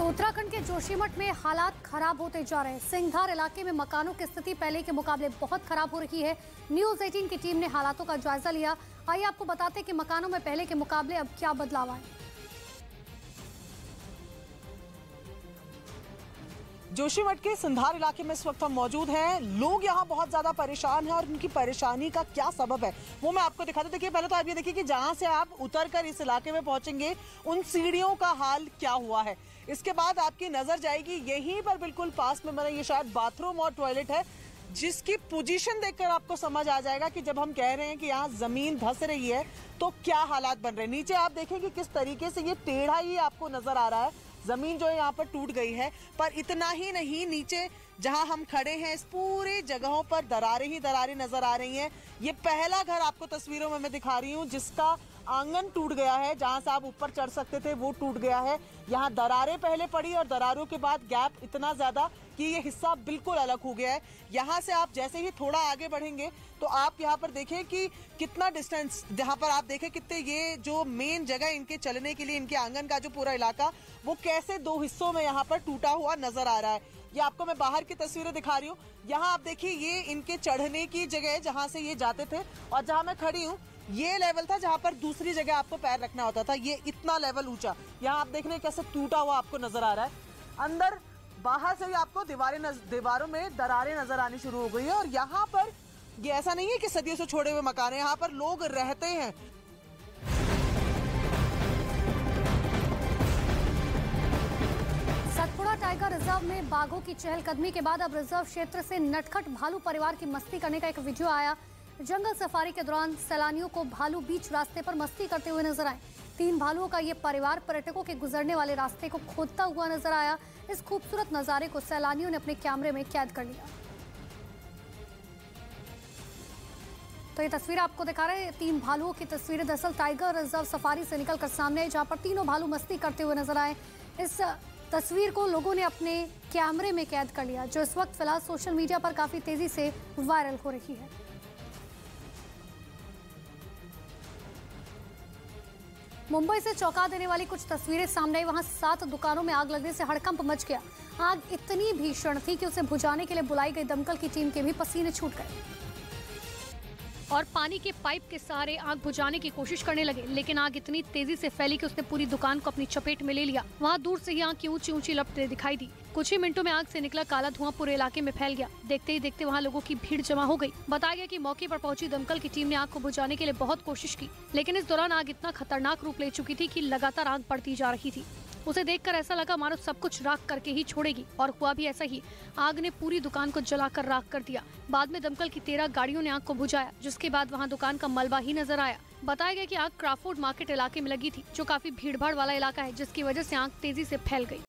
उत्तराखंड के जोशीमठ में हालात खराब होते जा रहे हैं। सिंघधार इलाके में मकानों की स्थिति पहले के मुकाबले बहुत खराब हो रही है। न्यूज़ 18 की टीम ने हालातों का जायजा लिया। आइए आपको बताते हैं कि मकानों में पहले के मुकाबले अब क्या बदलाव आए। जोशीमठ के सिंघधार इलाके में इस वक्त हम मौजूद हैं। लोग यहाँ बहुत ज्यादा परेशान हैं और उनकी परेशानी का क्या सबब है वो मैं आपको दिखाता हूं। देखिए, पहले तो आप ये देखिए कि जहां से आप उतरकर इस इलाके में पहुंचेंगे उन सीढ़ियों का हाल क्या हुआ है। इसके बाद आपकी नजर जाएगी यहीं पर बिल्कुल पास में मेरा ये शायद बाथरूम और टॉयलेट है, जिसकी पोजीशन देखकर आपको समझ आ जाएगा कि जब हम कह रहे हैं कि यहाँ जमीन धंस रही है तो क्या हालात बन रहे हैं। नीचे आप देखेंगे किस तरीके से ये टेढ़ा ही आपको नजर आ रहा है। जमीन जो है यहाँ पर टूट गई है। पर इतना ही नहीं, नीचे जहां हम खड़े हैं इस पूरी जगहों पर दरारें ही दरारें नजर आ रही हैं। ये पहला घर आपको तस्वीरों में मैं दिखा रही हूँ जिसका आंगन टूट गया है। जहां से आप ऊपर चढ़ सकते थे वो टूट गया है। यहाँ दरारें पहले पड़ी और दरारों के बाद गैप इतना ज्यादा कि ये हिस्सा बिल्कुल अलग हो गया है। यहाँ से आप जैसे ही थोड़ा आगे बढ़ेंगे तो आप यहाँ पर देखें कि कितना डिस्टेंस, जहाँ पर आप देखें कितने ये जो मेन जगह इनके चलने के लिए, इनके आंगन का जो पूरा इलाका वो कैसे दो हिस्सों में यहाँ पर टूटा हुआ नजर आ रहा है। ये आपको मैं बाहर की तस्वीरें दिखा रही हूँ। यहाँ आप देखिए ये इनके चढ़ने की जगह है जहाँ से ये जाते थे, और जहाँ मैं खड़ी हूँ ये लेवल था जहाँ पर दूसरी जगह आपको पैर रखना होता था। ये इतना लेवल ऊंचा यहाँ आप देख रहे हैं कैसे टूटा हुआ आपको नजर आ रहा है। अंदर बाहर से ही आपको दीवारों में दरारें नजर आनी शुरू हो गई है। और यहाँ पर ये ऐसा नहीं है कि सदियों से छोड़े हुए मकान है, यहाँ पर लोग रहते हैं। सतपुड़ा टाइगर रिजर्व में बाघों की चहलकदमी के बाद अब रिजर्व क्षेत्र से नटखट भालू परिवार की मस्ती करने का एक वीडियो आया। जंगल सफारी के दौरान सैलानियों को भालू बीच रास्ते पर मस्ती करते हुए नजर आए। 3 भालुओं का ये परिवार पर्यटकों के गुजरने वाले रास्ते को खोदता हुआ नजर आया। इस खूबसूरत नजारे को सैलानियों ने अपने कैमरे में कैद कर लिया। तो ये तस्वीर आपको दिखा रहे हैं 3 भालुओं की तस्वीरें। दरअसल टाइगर रिजर्व सफारी से निकलकर सामने आई, जहां पर तीनों भालू मस्ती करते हुए नजर आए। इस तस्वीर को लोगों ने अपने कैमरे में कैद कर लिया, जो इस वक्त फिलहाल सोशल मीडिया पर काफी तेजी से वायरल हो रही है। मुंबई से चौंका देने वाली कुछ तस्वीरें सामने आई। वहां 7 दुकानों में आग लगने से हड़कंप मच गया। आग इतनी भीषण थी कि उसे बुझाने के लिए बुलाई गई दमकल की टीम के भी पसीने छूट गए और पानी के पाइप के सहारे आग बुझाने की कोशिश करने लगे, लेकिन आग इतनी तेजी से फैली कि उसने पूरी दुकान को अपनी चपेट में ले लिया। वहां दूर से ही आग की ऊंची ऊंची लपटें दिखाई दी। कुछ ही मिनटों में आग से निकला काला धुआं पूरे इलाके में फैल गया। देखते ही देखते वहां लोगों की भीड़ जमा हो गई। बताया गया कि मौके पर पहुंची दमकल की टीम ने आग को बुझाने के लिए बहुत कोशिश की, लेकिन इस दौरान आग इतना खतरनाक रूप ले चुकी थी कि लगातार आग बढ़ती जा रही थी। उसे देखकर ऐसा लगा मानो सब कुछ राख करके ही छोड़ेगी, और हुआ भी ऐसा ही। आग ने पूरी दुकान को जलाकर राख कर दिया। बाद में दमकल की 13 गाड़ियों ने आग को बुझाया, जिसके बाद वहां दुकान का मलबा ही नजर आया। बताया गया कि आग क्राफोर्ड मार्केट इलाके में लगी थी, जो काफी भीड़भाड़ वाला इलाका है, जिसकी वजह से आग तेजी से फैल गई।